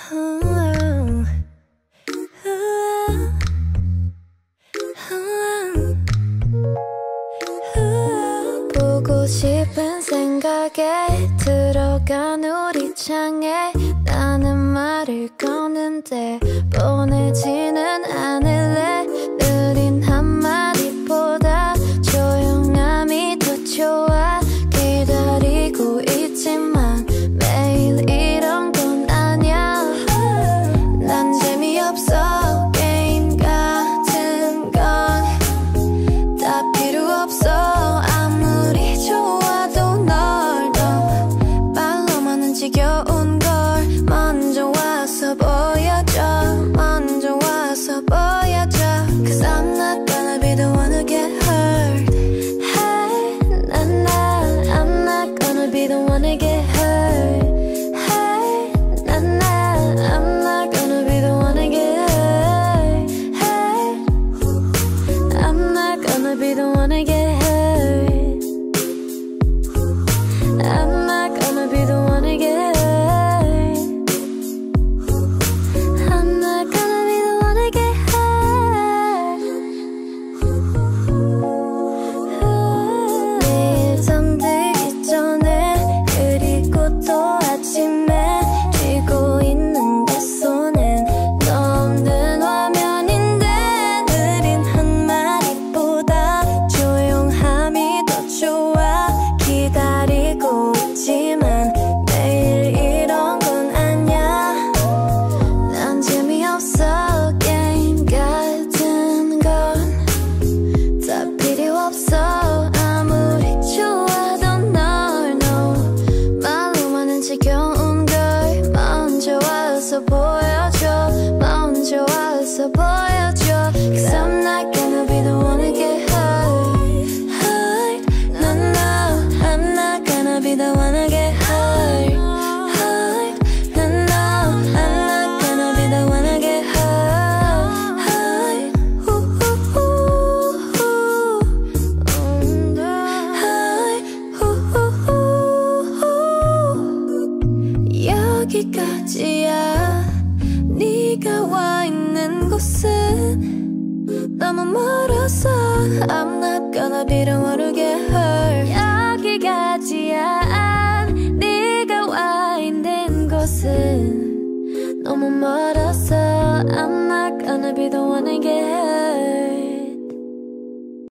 보고 싶은 생각에 들어간 우리 창에 나는 말을 거는데 보내지는 않을래. 느린 한마디보다 조용함이 더 좋아. 기다리고 있지만 매일 이런 건 아냐. 난 재미없어. 게임 같은 건 다 필요 없어. 아무리 좋아도 널 더 말로만은 지겨운 걸 먼저 와서 보여줘. 먼저 와서 보여줘. Cause I'm not gonna be the one to get hurt. Hey, I'm not gonna be the one to get hurt. Hey, I'm not gonna be the one to get hurt. Hey, I'm not gonna be the one to get hurt. I'm not gonna be the one to get hurt. I'm not gonna be the one to get hurt. 내일 잠들기 전에 그리고 또 아침에 쥐고 있는 내 손엔 너 없는 화면인데 느린 한마디보다 조용함이 더 좋아. 기다리고 있지만 매일 이런 건 아냐. 난 재미없어. 게임 같은 건 다 필요 없어. 아무리 좋아도 널 말로만은 지겨운 걸 먼저 와서 보여줘. 먼저 와서 보여줘. Cause I'm not gonna be the one to get hurt. Hurt. No, no, I'm not gonna be the one to get hurt. Hurt. No, no, I'm not gonna be the one to get hurt. Hurt. Ooh, ooh, ooh, ooh. Hurt. Ooh, ooh, ooh. 여기까지야. 네가 와 있는 곳은 너무 멀어서 I'm not gonna be the one to get hurt. 여기까지야. 네가 와 있는 곳은 너무 멀어서 I'm not gonna be the one to get hurt.